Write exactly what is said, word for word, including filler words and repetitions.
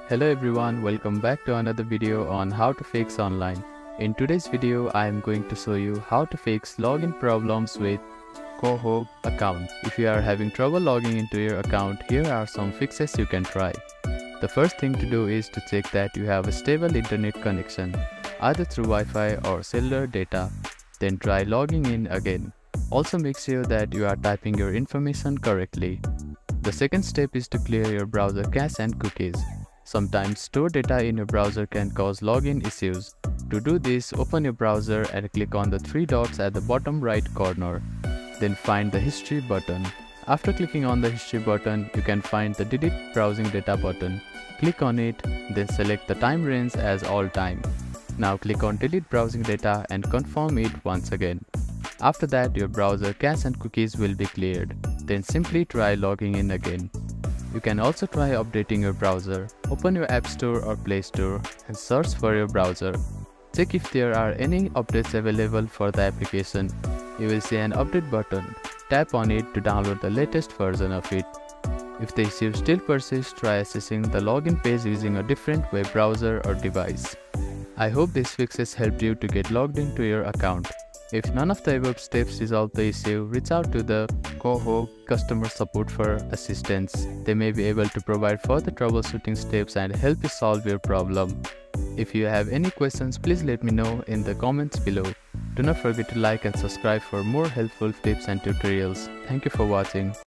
Hello everyone, welcome back to another video on how to fix online. In today's video, I am going to show you how to fix login problems with Koho account. If you are having trouble logging into your account, here are some fixes you can try. The first thing to do is to check that you have a stable internet connection, either through Wi-Fi or cellular data. Then try logging in again. Also make sure that you are typing your information correctly. The second step is to clear your browser cache and cookies. Sometimes stored data in your browser can cause login issues. To do this, open your browser and click on the three dots at the bottom right corner. Then find the history button. After clicking on the history button, you can find the delete browsing data button. Click on it, then select the time range as all time. Now click on delete browsing data and confirm it once again. After that, your browser cache and cookies will be cleared. Then simply try logging in again. You can also try updating your browser. Open your App Store or Play Store and search for your browser. Check if there are any updates available for the application. You will see an update button. Tap on it to download the latest version of it. If the issue still persists, try accessing the login page using a different web browser or device. I hope these fixes helped you to get logged into your account. If none of the above steps resolve the issue, reach out to the Koho customer support for assistance. They may be able to provide further troubleshooting steps and help you solve your problem. If you have any questions, please let me know in the comments below. Do not forget to like and subscribe for more helpful tips and tutorials. Thank you for watching.